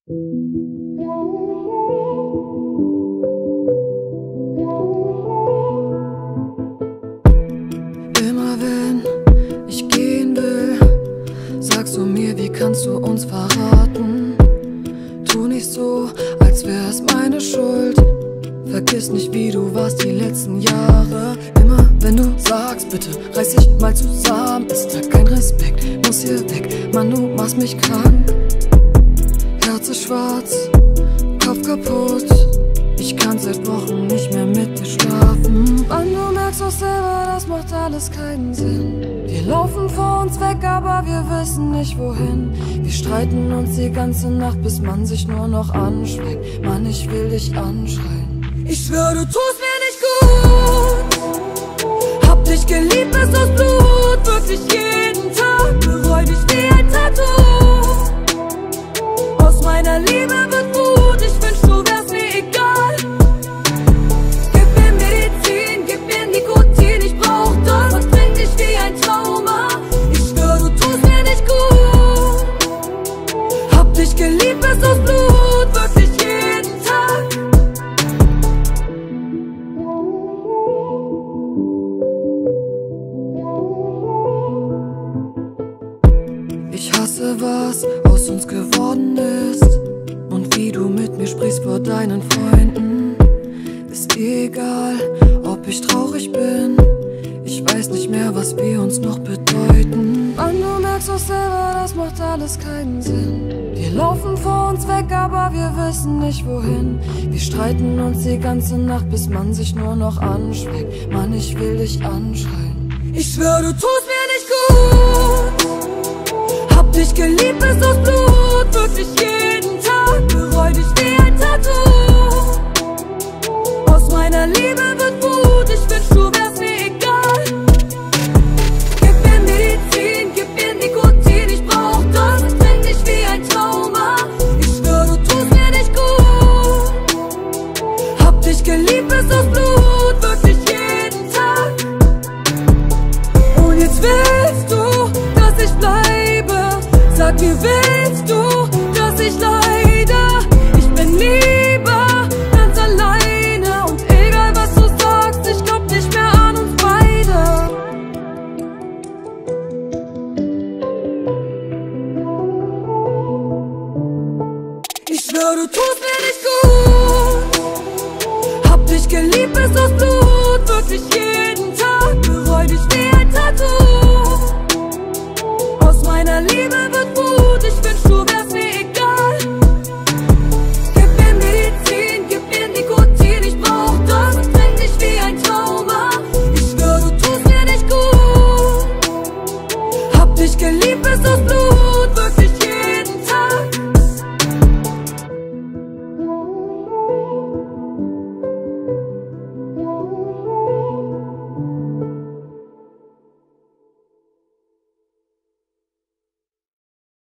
Immer wenn ich gehen will, sagst du mir, wie kannst du uns verraten? Tu nicht so, als wär's meine Schuld. Vergiss nicht, wie du warst die letzten Jahre. Immer wenn du sagst, bitte reiß dich mal zusammen, ist da kein Respekt, muss hier weg. Mann, du machst mich krank. Herz ist schwarz, Kopf kaputt. Ich kann seit Wochen nicht mehr mit dir schlafen. Mann, du merkst doch selber, das macht alles keinen Sinn. Wir laufen vor uns weg, aber wir wissen nicht wohin. Wir streiten uns die ganze Nacht, bis man sich nur noch anschweigt. Mann, ich will dich anschreien. Ich schwör, du tust mir nicht gut. Hab dich geliebt bis aufs Blut, wirklich jeden Tag. Bereu dich wie ein Tattoo. Aus meiner Liebe wird Wut, ich wünsch, du wärst mir egal. Gib mir Medizin, gib mir Nikotin, ich brauch das. Verdräng dich wie ein Trauma. Ich schwör, du tust mir nicht gut. Hab dich geliebt bis aufs Blut, wirklich jeden Tag. Ich hasse, was aus uns geworden ist. Und wie du mit mir sprichst vor deinen Freunden. Ist egal, ob ich traurig bin. Ich weiß nicht mehr, was wir uns noch bedeuten. Mann, du merkst doch selber, das macht alles keinen Sinn. Wir laufen vor uns weg, aber wir wissen nicht wohin. Wir streiten uns die ganze Nacht, bis man sich nur noch anschweigt. Mann, ich will dich anschreien. Ich schwör, du tust mir nicht gut. Hab dich geliebt bis aufs Blut, wirklich jeden Tag. Bereu dich wie ein Tattoo. Aus meiner Liebe wird Wut, ich wünsch, du wärst mir egal. Gib mir Medizin, gib mir Nikotin, ich brauch das. Verdräng dich wie ein Trauma. Ich schwör, du tust mir nicht gut. Hab dich geliebt bis aufs Blut, wirklich jeden Tag. Und jetzt willst du, dass ich bleibe. Sag mir, willst du, dass ich leide? Ich bin lieber ganz alleine. Und egal was du sagst, ich glaub nicht mehr an uns beide. Ich schwör, du tust mir nicht gut. Hab dich geliebt bis aufs Blut, wirklich jeden Tag. Bereu dich wie ein Tattoo. Aus meiner Liebe wird Wut, ich wünsch, du wärst